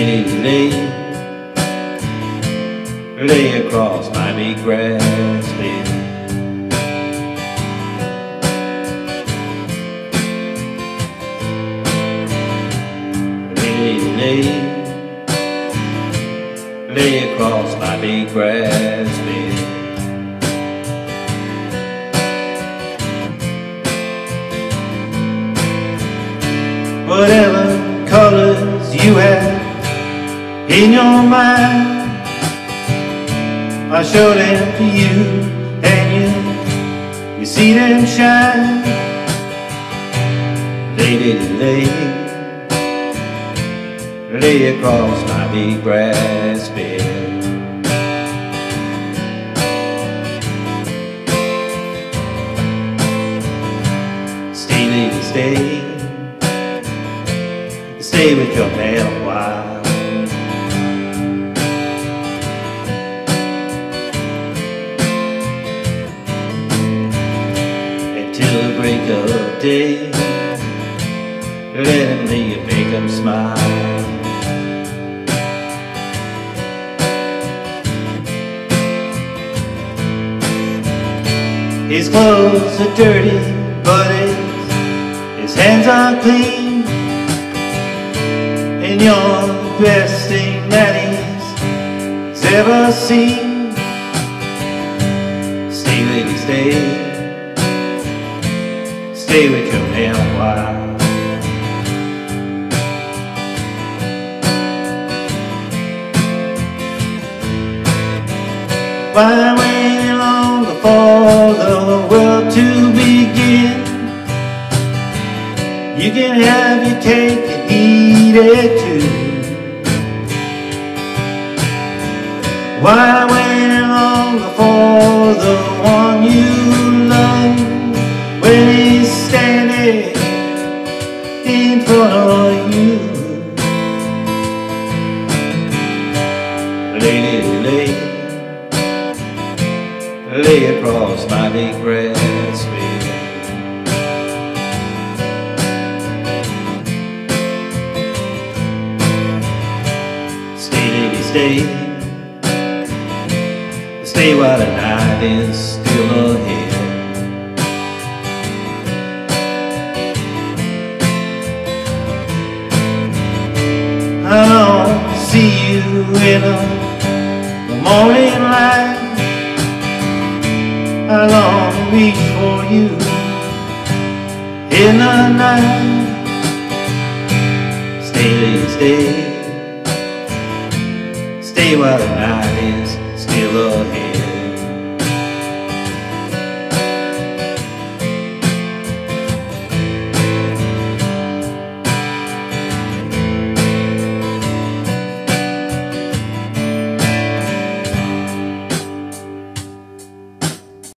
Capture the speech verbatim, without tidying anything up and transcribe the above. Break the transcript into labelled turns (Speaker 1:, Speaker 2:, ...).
Speaker 1: Lady, lay, lay across my big grass bed. Lady, lay, lay across my big grass bed. Whatever colors you have in your mind, I show them to you, and you, you see them shine. Lady, lay, lay across my big grass bed. Stay, lady, stay, stay with your man a while. Till the break of day, let him lay and make him smile. His clothes are dirty, but his, his hands are clean, and you're the best thing that he's, he's ever seen. Stay, lady, stay, stay with your man a while. Why wait any longer for the world to begin? You can have your cake and eat it too. Why wait any longer for the one you love when he's standing in front of you? Lady, lay, lay across my big grass bed. Stay, lady, stay, stay while the night is still ahead. I long to see you in the morning light. I long to reach for you in the night. Stay, lady, stay, stay while the night is still ahead.